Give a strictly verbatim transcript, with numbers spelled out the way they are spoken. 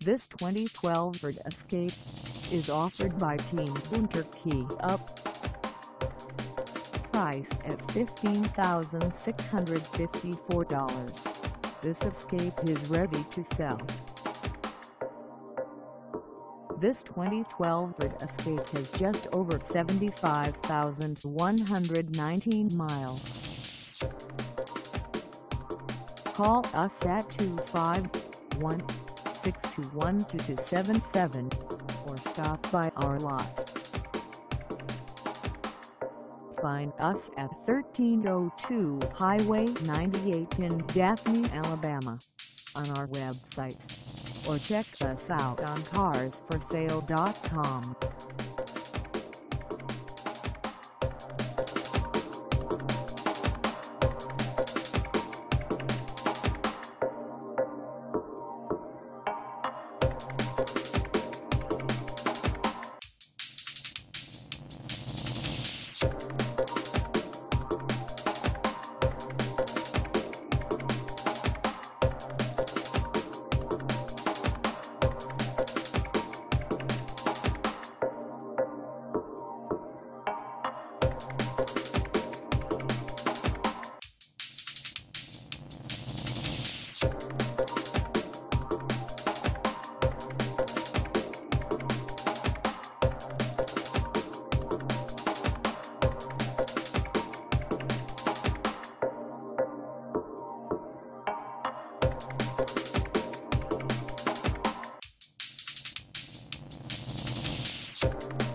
This twenty twelve Ford Escape is offered by Team Gunther Kia. Price at fifteen thousand six hundred fifty-four dollars. This Escape is ready to sell. This twenty twelve Ford Escape has just over seventy-five thousand one hundred nineteen miles. Call us at two five one, six two one, two two seven seven or stop by our lot. Find us at thirteen oh two Highway ninety-eight in Daphne, Alabama on our website, or check us out on cars for sale dot com. You